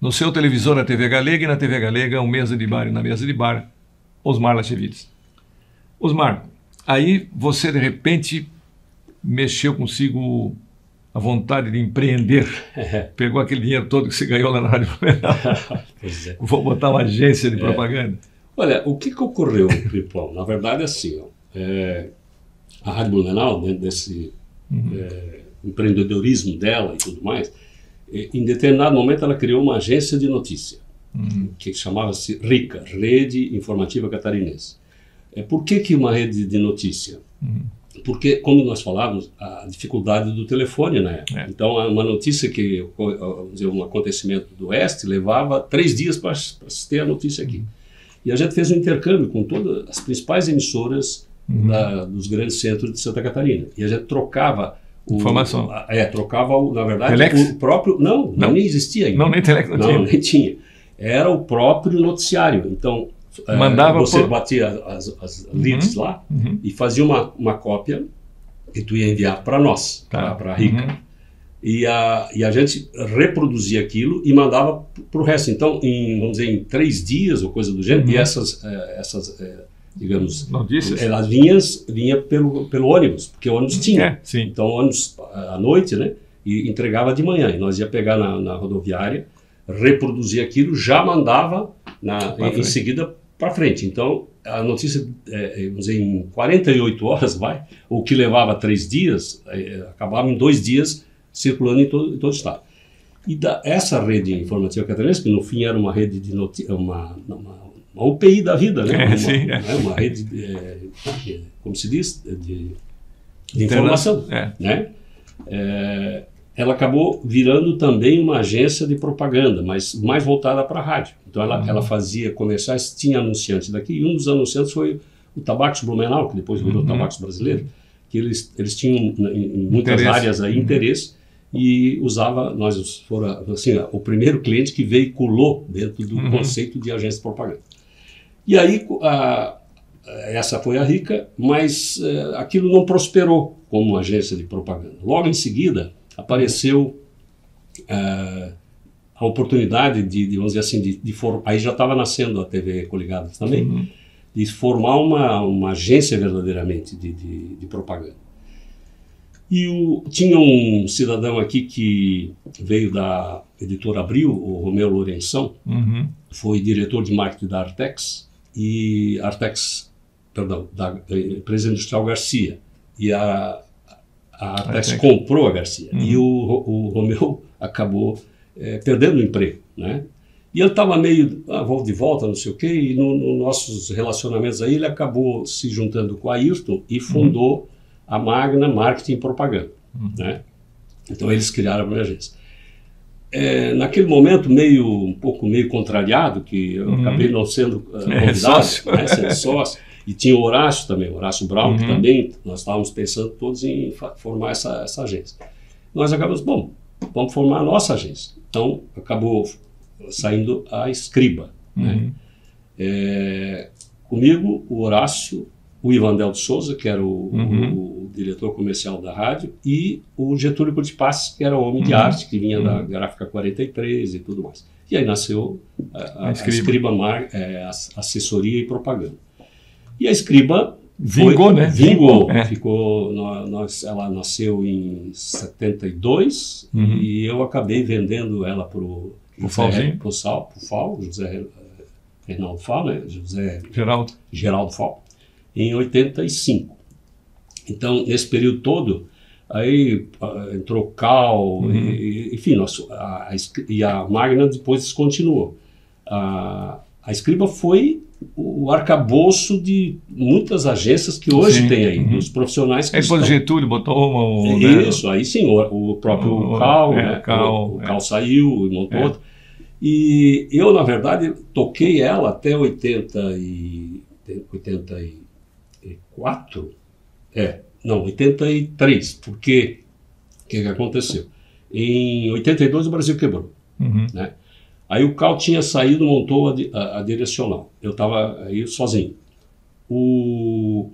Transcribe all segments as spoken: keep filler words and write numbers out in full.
no seu televisor na T V Galega, e na T V Galega, um mesa de bar, e na mesa de bar, Osmar Lachevides. Osmar, aí você de repente mexeu consigo a vontade de empreender, é. Pegou aquele dinheiro todo que você ganhou lá na Rádio Blumenau, pois é. Vou botar uma agência de é. propaganda. Olha, o que, que ocorreu, Filipão? Na verdade é assim, ó, é, a Rádio Blumenau, dentro desse uhum. é, empreendedorismo dela e tudo mais, em determinado momento ela criou uma agência de notícia, uhum. que chamava-se RICA, Rede Informativa Catarinense. É, por que, que uma rede de notícia? Uhum. Porque, como nós falávamos, a dificuldade do telefone na época. É. Então, uma notícia que, vamos dizer, um acontecimento do Oeste, levava três dias para se ter a notícia aqui. Uhum. E a gente fez um intercâmbio com todas as principais emissoras uhum. da, dos grandes centros de Santa Catarina. E a gente trocava... O, Informação. É, trocava, o, na verdade, Telex? o próprio... Não, não, nem existia ainda. Não, nem Telex não, não tinha. Não, nem tinha. Era o próprio noticiário. Então, Mandava é, você por... batia as, as leads uhum. lá uhum. e fazia uma, uma cópia e tu ia enviar para nós, tá. para a RICA. Uhum. E, a, e a gente reproduzia aquilo e mandava para o resto. Então, em, vamos dizer, em três dias ou coisa do gênero, uhum. e essas... essas digamos, notícias, elas vinham, vinha pelo, pelo ônibus, porque o ônibus tinha. É, sim. Então, o ônibus à noite, né, e entregava de manhã. E nós ia pegar na, na rodoviária, reproduzir aquilo, já mandava na, em, em seguida para frente. Então, a notícia, é, vamos dizer, em quarenta e oito horas, vai, o que levava três dias, é, acabava em dois dias circulando em todo, em todo o estado. E da, essa rede informativa catarinense, que no fim era uma rede de notícias, uma, uma uma U P I da vida, né? É, uma, sim, é. Né? Uma rede, de, é, como se diz, de, de informação. É. Né? É, ela acabou virando também uma agência de propaganda, mas mais voltada para a rádio. Então ela, uhum. ela fazia comerciais, tinha anunciantes daqui, e um dos anunciantes foi o Tabacos Blumenau, que depois virou uhum. Tabacos Brasileiro, que eles, eles tinham em, em muitas interesse. áreas aí, uhum. interesse, e usava, nós fora, assim, o primeiro cliente que veiculou dentro do uhum. conceito de agência de propaganda. E aí, a, essa foi a RICA, mas é, aquilo não prosperou como agência de propaganda. Logo em seguida, apareceu é, a oportunidade de, de, vamos dizer assim, de, de for, aí já estava nascendo a T V Coligadas também, uhum. de formar uma, uma agência verdadeiramente de, de, de propaganda. E o, tinha um cidadão aqui que veio da editora Abril, o Romeu Lourenção, uhum. foi diretor de marketing da Artex, e Artex, perdão, da empresa industrial Garcia, e a, a Artex, Artex comprou a Garcia, uhum. e o, o Romeu acabou é, perdendo o emprego, né? E ele estava meio, ah, vou de volta, não sei o quê, e nos no nossos relacionamentos aí ele acabou se juntando com a Ayrton e fundou uhum. a Magna Marketing e Propaganda, uhum. né? Então eles criaram a minha agência. É, naquele momento, meio, um pouco meio contrariado, que eu uhum. acabei não sendo uh, convidado, é, sócio. Né, sendo sócio, e tinha o Horácio também, o Horácio Brown, uhum. que também, nós estávamos pensando todos em formar essa, essa agência. Nós acabamos, bom, vamos formar a nossa agência. Então, acabou saindo a Escriba. Uhum. Né? É, comigo, o Horácio, o Ivandel de Souza, que era o, uhum. o, o diretor comercial da rádio, e o Getúlio Curtipassi, que era o homem uhum. de arte, que vinha uhum. da Gráfica quarenta e três e tudo mais. E aí nasceu a, a, a Escriba, a Escriba Mar, é, Assessoria e Propaganda. E a Escriba vingou, foi, né? Vingou. É. Ficou, nós, ela nasceu em setenta e dois uhum. e eu acabei vendendo ela para o Fal, Fal, José Reinaldo Fal, né? José Geraldo. Geraldo Fal, em oitenta e cinco. Então, nesse período todo, aí uh, entrou Cal, uhum. e, enfim, nós, a, a, e a Magna depois descontinuou. A, a Escriba foi o arcabouço de muitas agências que hoje sim. tem aí, uhum. dos profissionais que aí depois estão... o Getúlio botou uma... Um, Isso, né? Aí sim, o, o próprio o, Cal, é, né? Cal, o, o Cal é. saiu e montou é. outro. E eu, na verdade, toquei ela até oitenta e quatro, é, não, oitenta e três, porque o que, que aconteceu? Em oitenta e dois o Brasil quebrou, uhum. né? Aí o Cal tinha saído, montou a, a, a direcional, eu estava aí sozinho. O...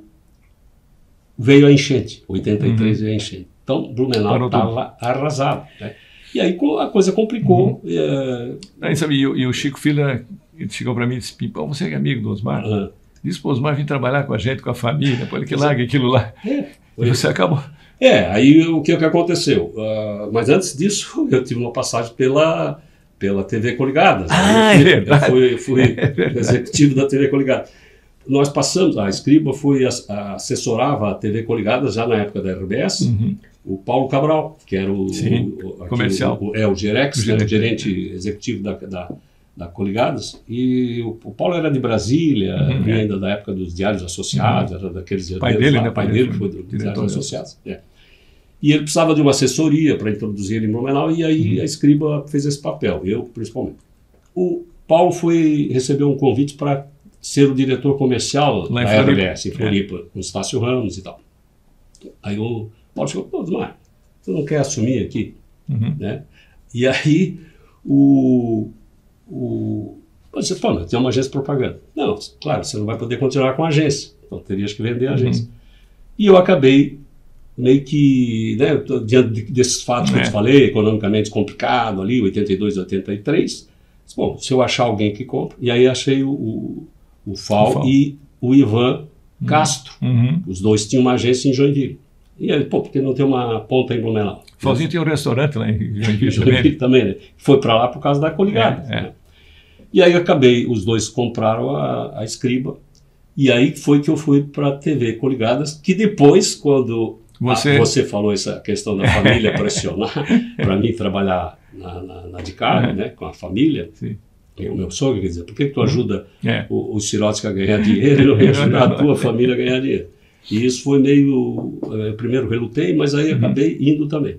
Veio a enchente, oitenta e três uhum. veio a enchente, então Blumenau estava arrasado, né? E aí a coisa complicou. Uhum. É... Aí, sabe, e, e o Chico Filho ele chegou para mim e disse, Pimpão, você é amigo do Osmar? Uhum. Disse para o Osmar vir trabalhar com a gente, com a família, pô, ele que larga aquilo lá. É, e você acabou. É, aí o que, o que aconteceu? Uh, mas antes disso, eu tive uma passagem pela, pela T V Coligadas. Ah, eu fui, é verdade. Eu fui, eu fui é executivo da T V Coligadas. Nós passamos, a Escriba foi, a, a, assessorava a T V Coligadas já na época da R B S, uhum. o Paulo Cabral, que era o, Sim, o, aqui, comercial. O, é, o Gerex, o gerente, o gerente executivo da, da, da Coligadas, e o, o Paulo era de Brasília, uhum. ainda da época dos Diários Associados, uhum. era daqueles... O pai dele, lá, né? O pai dele foi do Diários Associados, é. E ele precisava de uma assessoria para introduzir ele em Blumenau, e aí uhum. a Escriba fez esse papel, eu principalmente. O Paulo foi receber um convite para ser o diretor comercial lá da R B S, em Floripa, é. com o Estácio Ramos e tal. Aí o Paulo chegou, pô, Osmar, tu não quer assumir aqui? Uhum. Né? E aí o... o você falou, tem uma agência de propaganda. Não, claro, você não vai poder continuar com a agência, então terias que vender a agência. Uhum. E eu acabei meio que, né, diante desses fatos que é. eu te falei, economicamente complicado ali, oitenta e dois, oitenta e três, bom, se eu achar alguém que compra, e aí achei o, o, o Fal, o Fal e o Ivan uhum. Castro, uhum. os dois tinham uma agência em Joinville. E aí, pô, porque não tem uma ponta em Blumenau? O Falzinho tinha um restaurante lá em Joinville, Joinville também, né? Foi para lá por causa da Coligada. É, é. Né? E aí acabei, os dois compraram a, a Escriba, e aí foi que eu fui para a T V Coligadas, que depois, quando você, ah, você falou essa questão da família pressionar para mim trabalhar na, na, na Dicar, é. né, com a família, Sim. e o meu sogro, quer dizer, por que, que tu ajuda é. os Sirotsky a ganhar dinheiro e não vai ajudar a tua família a ganhar dinheiro? E isso foi meio... Eu primeiro relutei, mas aí uhum. acabei indo também.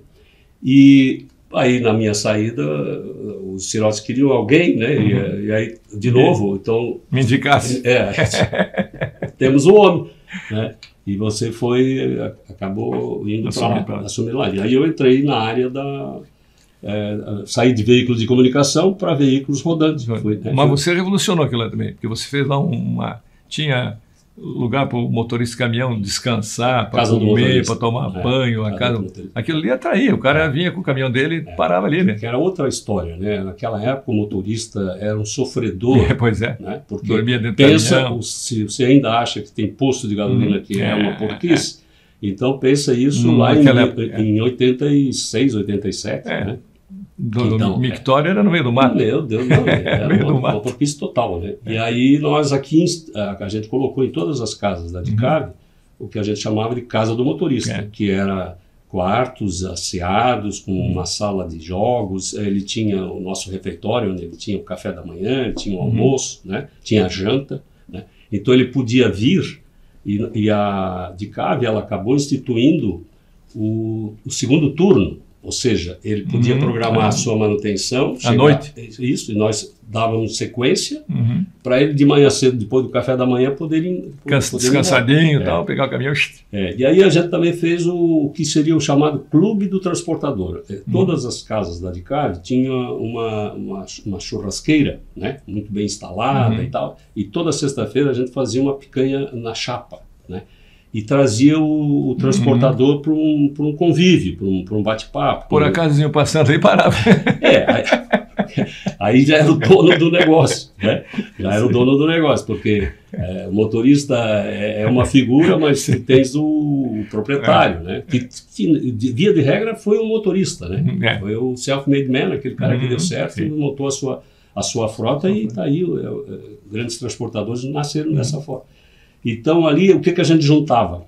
E aí, na minha saída, os Sirotsky queriam alguém, né? Uhum. E, e aí, de novo, então... Me indicasse. É, temos um homem, né? E você foi, acabou indo para lá, pra assumir lá. E aí eu entrei na área da... É, saí de veículos de comunicação para veículos rodantes. Foi, né? Mas você revolucionou aquilo lá também, porque você fez lá uma... Tinha lugar para o motorista de caminhão descansar, para comer, para tomar é, banho, a casa... Aquilo ali atraía, o cara é. vinha com o caminhão dele e é. parava ali, né? Que era outra história, né? Naquela época o motorista era um sofredor. É, pois é, né? Porque dormia dentro pensa, do caminhão. Se você ainda acha que tem posto de gasolina hum, que é, é uma porquice, é. então pensa isso hum, lá em, época, em oitenta e seis, oitenta e sete, é. né? Do, então, Mictória é, era no meio do mato. Meu Deus, não, era uma, uma porquice total, né? É. E aí nós aqui, a gente colocou em todas as casas da Dicar, uhum. o que a gente chamava de casa do motorista, é. que era quartos asseados, com uhum. uma sala de jogos, ele tinha o nosso refeitório, onde ele tinha o café da manhã, ele tinha o almoço, uhum. né? Tinha a janta, né? Então ele podia vir, e, e a Dicar, ela acabou instituindo o, o segundo turno. Ou seja, ele podia uhum, programar é. a sua manutenção. À noite. Isso, e nós dávamos sequência uhum. para ele de manhã cedo, depois do café da manhã, poder ir. Descansadinho e tal, é. pegar o caminhão. É. E aí a gente também fez o, o que seria o chamado Clube do Transportador. É, uhum. Todas as casas da Dicar tinham uma, uma, uma churrasqueira, né, muito bem instalada uhum. e tal. E toda sexta-feira a gente fazia uma picanha na chapa, né? E trazia o, o transportador uhum. para um, um convívio, para um, um bate-papo. Por acaso iam passando aí parava. É, aí, aí já era o dono do negócio, né? Já era o dono do negócio, porque é, o motorista é, é uma figura, mas tens o, o proprietário, é. né? Que, que, de, via de regra, foi um motorista, né? É. Foi o self-made man, aquele cara uhum. que deu certo Sim. e montou a sua, a sua frota, e está aí, é, é, grandes transportadores nasceram uhum. dessa forma. Então, ali, o que, que a gente juntava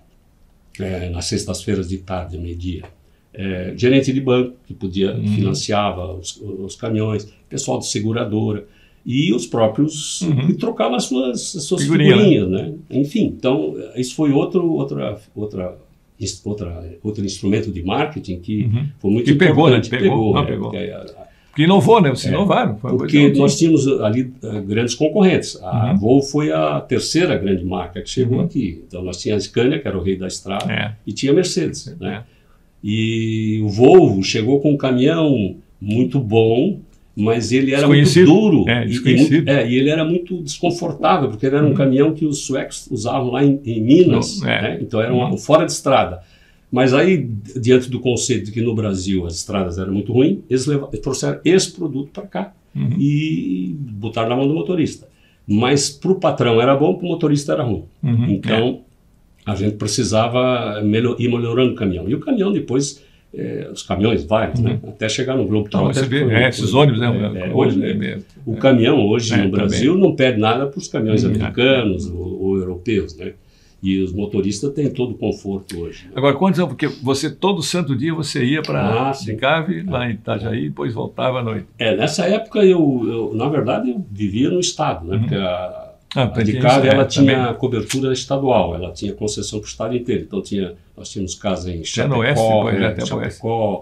é, nas sextas-feiras de tarde, meio-dia? É, gerente de banco, que podia, uhum. financiava os, os caminhões, pessoal de seguradora, e os próprios uhum. que trocavam as suas, as suas Figurinha, figurinhas, né? né? Enfim, então, isso foi outro, outra, outra, outra, outro instrumento de marketing que uhum. foi muito que importante. Pegou, né? Pegou, pegou, não, né? pegou. Porque a, Que inovou, né? Se inovaram. É, porque nós tínhamos ali uh, grandes concorrentes. A uhum. Volvo foi a terceira grande marca que chegou uhum. aqui. Então nós tínhamos a Scania, que era o rei da estrada, é. e tinha a Mercedes. É. Né? E o Volvo chegou com um caminhão muito bom, mas ele era muito duro. É, e, e, muito, é, e ele era muito desconfortável, porque ele era um uhum. caminhão que os suecos usavam lá em, em Minas. Não, é. né? Então era um, um fora de estrada. Mas aí, diante do conceito de que no Brasil as estradas eram muito ruins, eles, levaram, eles trouxeram esse produto para cá uhum. e botaram na mão do motorista. Mas para o patrão era bom, para o motorista era ruim. Uhum. Então, é. a gente precisava melhor, ir melhorando o caminhão. E o caminhão depois, é, os caminhões vários, uhum. né? Até chegar no Globo Trotter. Você vê, é, esses ônibus, né? É, é, hoje, é, o caminhão hoje é, no Brasil também. Não perde nada para os caminhões uhum. americanos ou, ou europeus, né? E os motoristas têm todo o conforto hoje. Né? Agora, quantos anos? Porque você, todo santo dia, você ia para ah, Cave, lá em Itajaí, e depois voltava à noite. É, nessa época, eu, eu na verdade, eu vivia no estado, né? Uhum. Porque a, ah, a de Cave, ela é, tinha também. cobertura estadual, ela tinha concessão para o estado inteiro. Então, tinha, nós tínhamos casa em Chapecó, no oeste, depois, né, Chapecó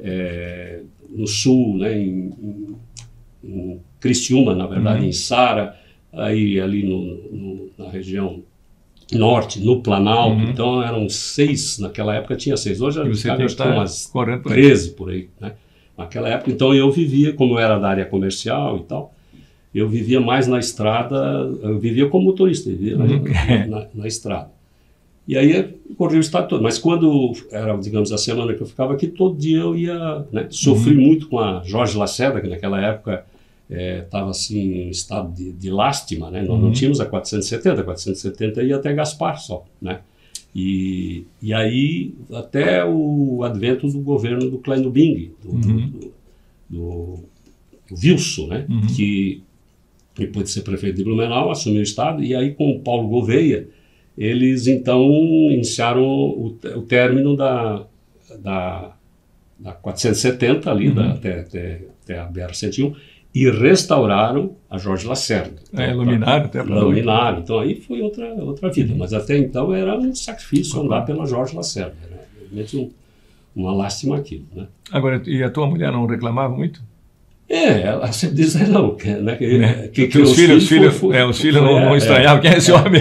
é, no sul, né, em, em, em Criciúma, na verdade, uhum. em Sara, aí ali no, no, na região norte, no Planalto, uhum. então eram seis, naquela época tinha seis, hoje já estão umas treze por aí, né? Naquela época, então eu vivia, como eu era da área comercial e tal, eu vivia mais na estrada, eu vivia como motorista, eu vivia uhum. na, na, na estrada. E aí eu corria o estado todo, mas quando era, digamos, a semana que eu ficava aqui, todo dia eu ia, né? Sofri uhum. muito com a Jorge Lacerda, que naquela época estava é, assim em estado de, de lástima, né? Nós uhum. não tínhamos a quatrocentos e setenta, a quatrocentos e setenta ia até Gaspar só, né? E, e aí até o advento do governo do Kleino Bing, do, uhum. do, do, do Wilson, né? Uhum. Que depois de ser prefeito de Blumenau assumiu o estado, e aí com o Paulo Gouveia eles então iniciaram o, o término da, da, da quatrocentos e setenta ali, uhum. da, até, até, até a B R cento e um, e restauraram a Jorge Lacerda. Então, é, iluminaram até para Iluminaram. Então aí foi outra, outra vida. Uhum. Mas até então era um sacrifício uhum. andar pela Jorge Lacerda. Era realmente um, uma lástima aquilo, né? Agora, e a tua mulher não reclamava muito? É, ela sempre diz, não, que, né, que, é. que, que, que os, os filhos, filhos, foi, foi, é, os filhos foi, não, é, não estranhavam, é, quem é esse é, homem?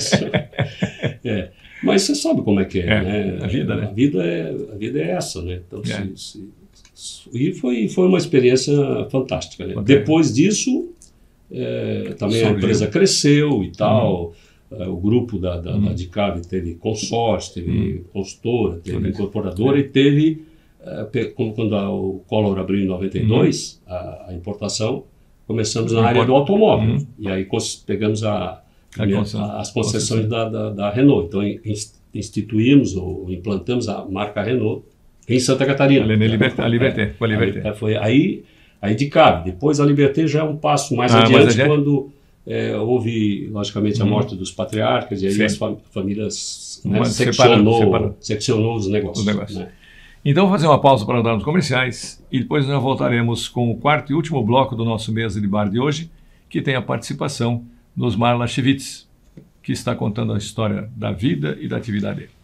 É. Mas você sabe como é que é, é né? A vida, né? A vida é, a vida é essa, né? Então, é. se, se, e foi, foi uma experiência fantástica, né? Depois disso, é, também Só a empresa viu. cresceu e tal, uhum. o grupo da, da, uhum. da Dicave teve consórcio, teve uhum. consultora, teve Tudo incorporadora isso. e teve, é, como quando a, o Collor abriu em noventa e dois, uhum. a, a importação, começamos na área do automóvel, uhum. e aí pegamos a, a, a, as concessões da, da, da Renault, então instituímos ou implantamos a marca Renault em Santa Catarina. A Liberté, a Liberté, com a Liberté. É, foi aí, aí de Cave. Depois a Liberté já é um passo mais ah, adiante, mais adiante, quando é, houve, logicamente, a morte hum. dos patriarcas, e aí Sim. as fam famílias né, seccionou, separou. seccionou os negócios. Os negócios. Né? Então, vou fazer uma pausa para dar nos comerciais, e depois nós voltaremos com o quarto e último bloco do nosso Mesa de Bar de hoje, que tem a participação dos Osmar Laschewitz, que está contando a história da vida e da atividade dele.